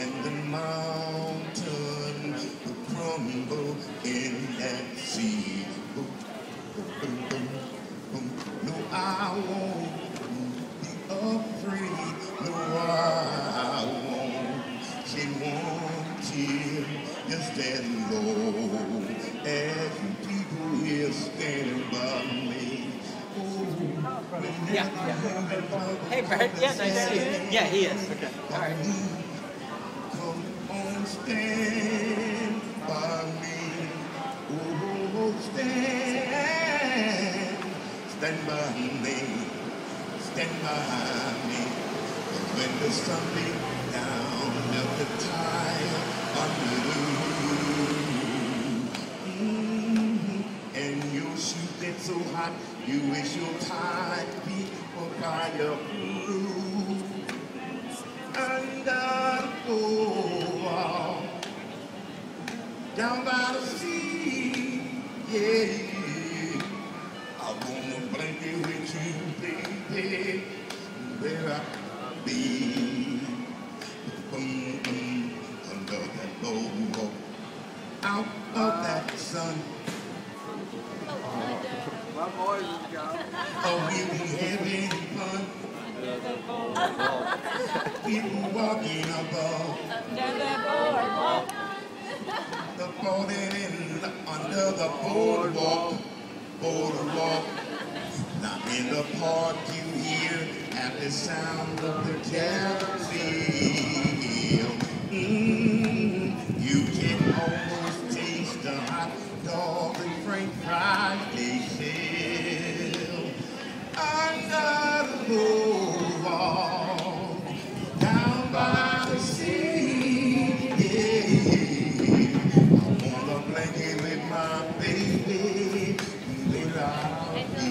and the mountain will crumble in that sea. Boom, boom, boom, boom, boom. No, I won't be afraid. No, I won't shed one tear. Just as long as you people here standing by me. Yeah. Hey, Bert. Yeah, nice to see you. Yeah, he is. Okay. All right. Come on, stand by me. Oh, stand by me. Stand by me. When the sun beats down at the tide under the moon, and your shoes get so hot, you wish your tired feet were by your blue. Under the wall, down by the sea, yeah. I wanna blanket with you, baby, where I be. Under that boardwalk, out of that sun. My boys have got Oh, we be having fun. People walking above. The boarding in under the boardwalk. Now in the park you hear at the sound of the taxi. You can almost taste the hot dog and french fries they sell under the boardwalk, down by the sea. Yeah. I want a blanket with my baby, where I'll be.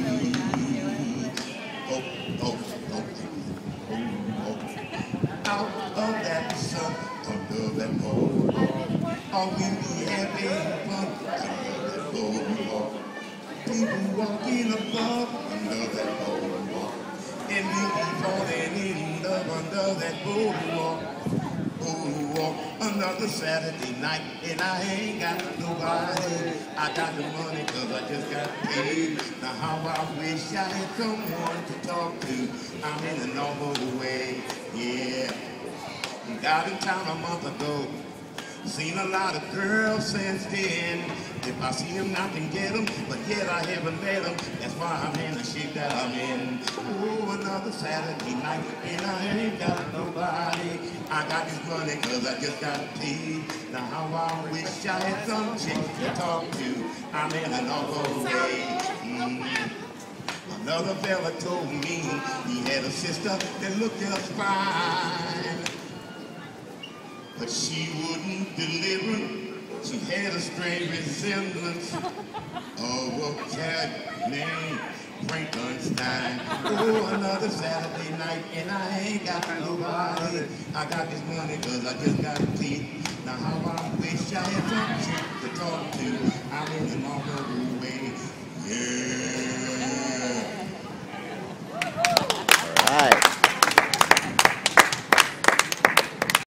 Oh, oh, oh, oh, oh. Out of that sun, under that boardwalk, oh, we be having fun under that boardwalk. People walking above under that boardwalk, and we be falling in love under that boardwalk. Another Saturday night, and I ain't got nobody. I got the money 'cause I just got paid. Now how I wish I had someone to talk to. I'm in a normal way, yeah. Got in town a month ago. Seen a lot of girls since then. If I see them, I can get them, but yet I haven't met them. That's why I'm in the shape that I'm in. Oh, another Saturday night, and I ain't got nobody. I got this money 'cause I just got paid. Now how I wish I had some chick to talk to. I'm in an awful way. Another fella told me he had a sister that looked just fine, but she wouldn't deliver. She had a strange resemblance of a cat named Frankenstein. Oh, another Saturday night, and I ain't got nobody. I got this money 'cause I just got paid. Now how I wish I had some chick to talk to. I'm in an awful way, yeah.